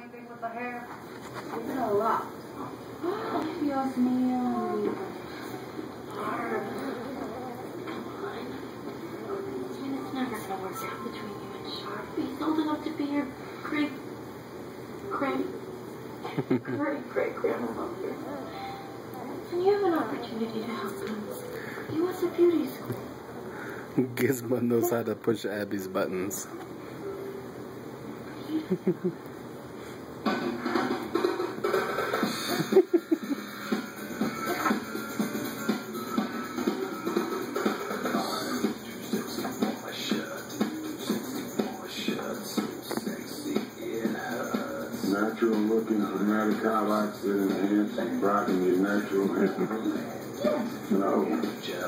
anything with the hair? It's a lot. Dios mío. It's never gonna work out between you and Sharp. He's old enough to be your great grandmother. And you have an opportunity to help him. He wants a beauty school. Gizmo knows how to push Abby's buttons. Natural looking, dramatic car accident, handsome, rocking your natural hair. No.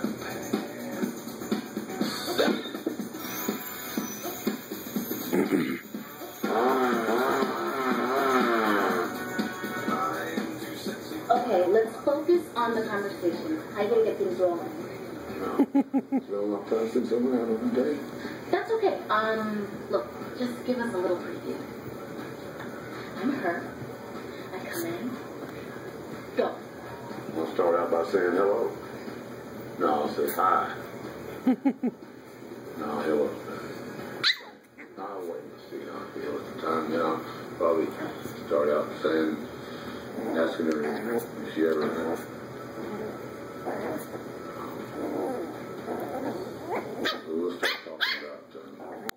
Okay, let's focus on the conversation. I gotta get things rolling. So I'm passing someone out on a date. That's okay. Look, just give us a little preview. I'm her. I come in. Go. I'll start out by saying hello. No, I'll say hi. No, hello. I'll wait and see how I feel at the time. Yeah, I'll probably start out saying, asking her if she ever. We'll start talking about